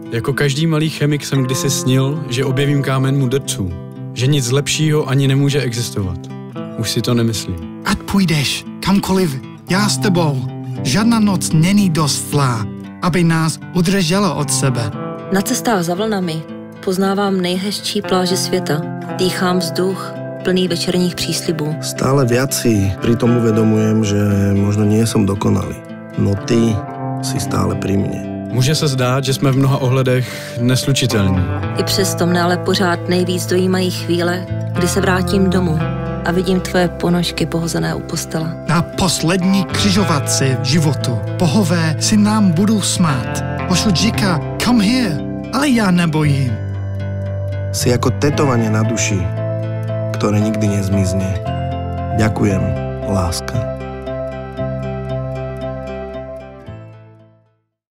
Jako každý malý chemik jsem kdysi snil, že objevím kámen mudrců. Že nic lepšího ani nemůže existovat. Už si to nemyslím. Ať půjdeš kamkoliv, já s tebou. Žádná noc není dost zlá, aby nás udržela od sebe. Na cestách za vlnami poznávám nejhezčí pláže světa. Dýchám vzduch plný večerních příslibů. Stále viac si pritom uvedomujem, že možno nie som dokonalý. No ty si stále pri mne. Může se zdát, že jsme v mnoha ohledech neslučitelní. I přesto mne ale pořád nejvíc dojímají chvíle, kdy se vrátím domů a vidím tvoje ponožky pohozené u postele. Na poslední křižovatce životu bohové si nám budou smát. Osud říká, come here, ale já nebojím. Si ako tetovanie na duši, ktoré nikdy nezmizne. Ďakujem, láska.